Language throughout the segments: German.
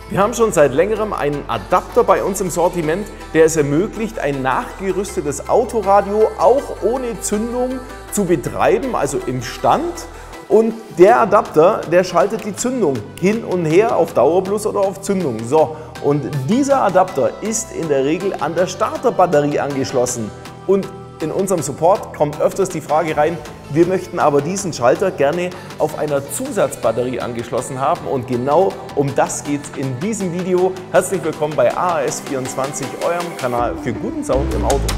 Wir haben schon seit längerem einen Adapter bei uns im Sortiment, der es ermöglicht, ein nachgerüstetes Autoradio auch ohne Zündung zu betreiben, also im Stand. Und der Adapter, der schaltet die Zündung hin und her auf Dauerplus oder auf Zündung. So, und dieser Adapter ist in der Regel an der Starterbatterie angeschlossen. Und in unserem Support kommt öfters die Frage rein, wir möchten aber diesen Schalter gerne auf einer Zusatzbatterie angeschlossen haben, und genau um das geht es in diesem Video. Herzlich willkommen bei AAS24, eurem Kanal für guten Sound im Auto.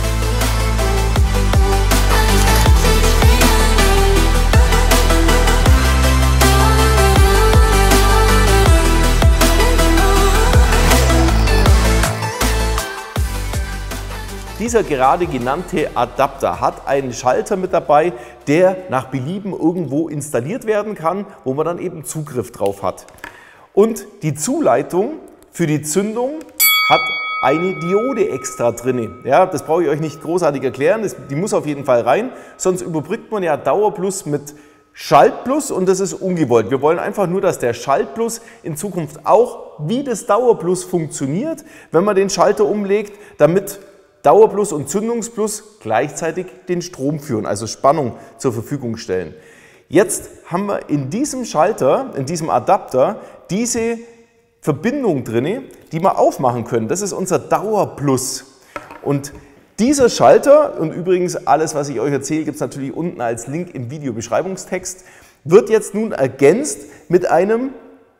Dieser gerade genannte Adapter hat einen Schalter mit dabei, der nach Belieben irgendwo installiert werden kann, wo man dann eben Zugriff drauf hat. Und die Zuleitung für die Zündung hat eine Diode extra drin. Ja, das brauche ich euch nicht großartig erklären, die muss auf jeden Fall rein, sonst überbrückt man ja Dauerplus mit Schaltplus und das ist ungewollt. Wir wollen einfach nur, dass der Schaltplus in Zukunft auch wie das Dauerplus funktioniert, wenn man den Schalter umlegt, damit Dauerplus und Zündungsplus gleichzeitig den Strom führen, also Spannung zur Verfügung stellen. Jetzt haben wir in diesem Schalter, in diesem Adapter, diese Verbindung drin, die wir aufmachen können. Das ist unser Dauerplus. Und dieser Schalter, und übrigens alles, was ich euch erzähle, gibt es natürlich unten als Link im Videobeschreibungstext, wird jetzt nun ergänzt mit einem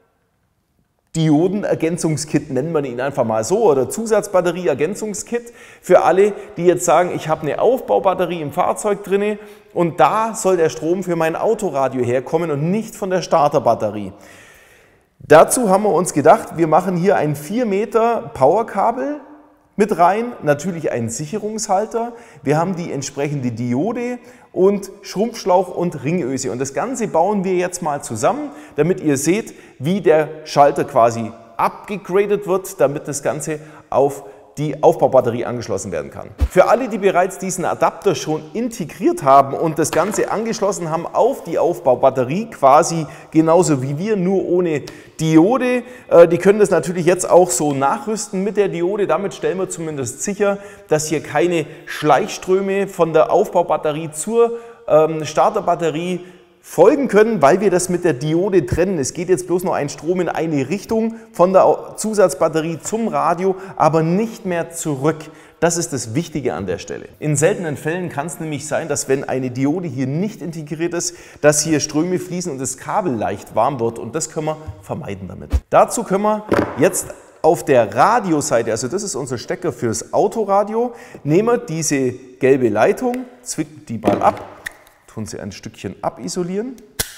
Diodenergänzungskit, nennen wir ihn einfach mal so, oder Zusatzbatterie-Ergänzungskit für alle, die jetzt sagen, ich habe eine Aufbaubatterie im Fahrzeug drin und da soll der Strom für mein Autoradio herkommen und nicht von der Starterbatterie. Dazu haben wir uns gedacht, wir machen hier ein 4 Meter Powerkabel mit rein, natürlich einen Sicherungshalter, wir haben die entsprechende Diode und Schrumpfschlauch und Ringöse. Und das Ganze bauen wir jetzt mal zusammen, damit ihr seht, wie der Schalter quasi abgegradet wird, damit das Ganze auf die Aufbaubatterie angeschlossen werden kann. Für alle, die bereits diesen Adapter schon integriert haben und das Ganze angeschlossen haben auf die Aufbaubatterie, quasi genauso wie wir, nur ohne Diode, die können das natürlich jetzt auch so nachrüsten mit der Diode. Damit stellen wir zumindest sicher, dass hier keine Schleichströme von der Aufbaubatterie zur Starterbatterie folgen können, weil wir das mit der Diode trennen. Es geht jetzt bloß noch ein Strom in eine Richtung von der Zusatzbatterie zum Radio, aber nicht mehr zurück. Das ist das Wichtige an der Stelle. In seltenen Fällen kann es nämlich sein, dass wenn eine Diode hier nicht integriert ist, dass hier Ströme fließen und das Kabel leicht warm wird, und das können wir vermeiden damit. Dazu können wir jetzt auf der Radioseite, also das ist unser Stecker fürs Autoradio, nehmen wir diese gelbe Leitung, zwicken die mal ab, tun sie ein Stückchen abisolieren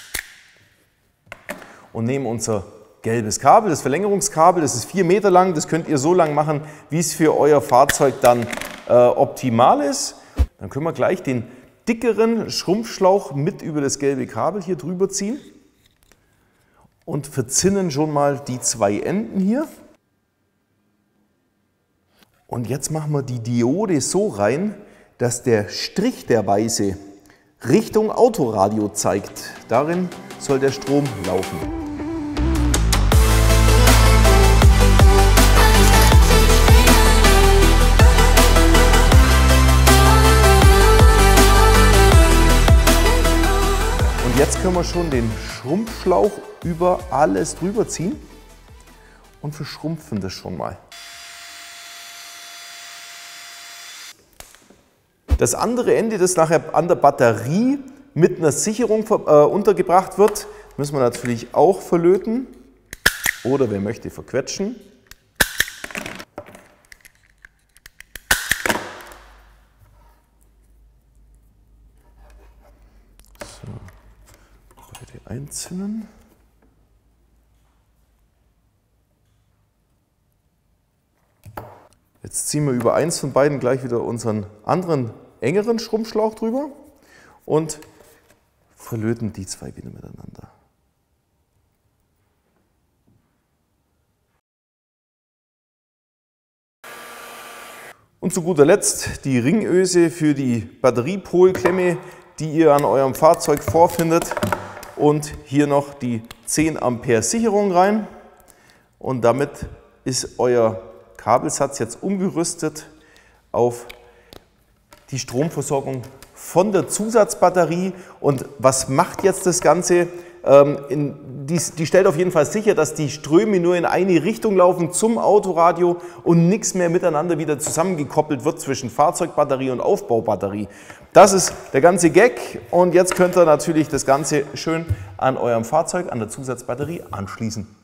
und nehmen unser gelbes Kabel, das Verlängerungskabel, das ist 4 Meter lang, das könnt ihr so lang machen, wie es für euer Fahrzeug dann optimal ist. Dann können wir gleich den dickeren Schrumpfschlauch mit über das gelbe Kabel hier drüber ziehen und verzinnen schon mal die 2 Enden hier. Und jetzt machen wir die Diode so rein, dass der Strich, der weiße, Richtung Autoradio zeigt. Darin soll der Strom laufen. Und jetzt können wir schon den Schrumpfschlauch über alles drüber ziehen und verschrumpfen das schon mal. Das andere Ende, das nachher an der Batterie mit einer Sicherung untergebracht wird, müssen wir natürlich auch verlöten oder wer möchte verquetschen. So, beide einzeln. Jetzt ziehen wir über eins von beiden gleich wieder unseren anderen engeren Schrumpfschlauch drüber und verlöten die 2 wieder miteinander. Und zu guter Letzt die Ringöse für die Batteriepolklemme, die ihr an eurem Fahrzeug vorfindet. Und hier noch die 10 Ampere Sicherung rein. Und damit ist euer Kabelsatz jetzt umgerüstet auf die Stromversorgung von der Zusatzbatterie. Und was macht jetzt das Ganze? Die stellt auf jeden Fall sicher, dass die Ströme nur in eine Richtung laufen zum Autoradio und nichts mehr miteinander wieder zusammengekoppelt wird zwischen Fahrzeugbatterie und Aufbaubatterie. Das ist der ganze Gag und jetzt könnt ihr natürlich das Ganze schön an eurem Fahrzeug, an der Zusatzbatterie anschließen.